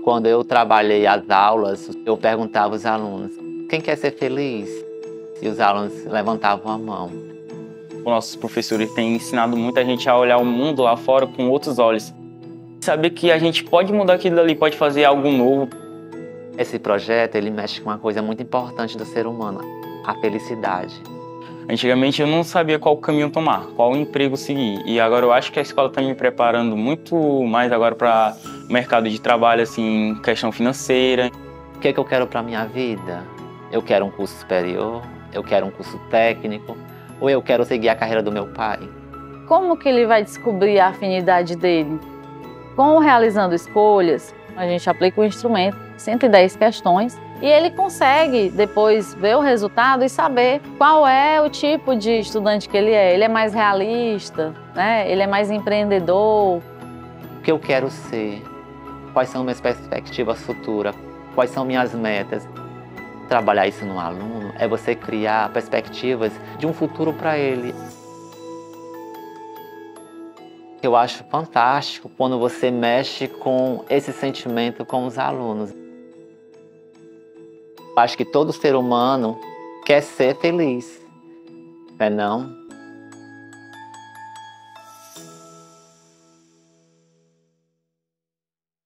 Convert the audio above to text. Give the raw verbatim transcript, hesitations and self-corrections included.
Quando eu trabalhei as aulas, eu perguntava aos alunos, quem quer ser feliz? E os alunos levantavam a mão. Os nossos professores têm ensinado muita gente a olhar o mundo lá fora com outros olhos. Saber que a gente pode mudar aquilo ali, pode fazer algo novo. Esse projeto, ele mexe com uma coisa muito importante do ser humano, a felicidade. Antigamente eu não sabia qual caminho tomar, qual emprego seguir. E agora eu acho que a escola está me preparando muito mais agora para o mercado de trabalho, assim, questão financeira. O que é que eu quero para a minha vida? Eu quero um curso superior, eu quero um curso técnico, ou eu quero seguir a carreira do meu pai? Como que ele vai descobrir a afinidade dele? Com realizando escolhas, a gente aplica o instrumento, cento e dez questões, e ele consegue depois ver o resultado e saber qual é o tipo de estudante que ele é. Ele é mais realista, né? Ele é mais empreendedor. O que eu quero ser? Quais são minhas perspectivas futuras? Quais são minhas metas? Trabalhar isso no aluno é você criar perspectivas de um futuro para ele. Eu acho fantástico quando você mexe com esse sentimento com os alunos. Eu acho que todo ser humano quer ser feliz, não é não?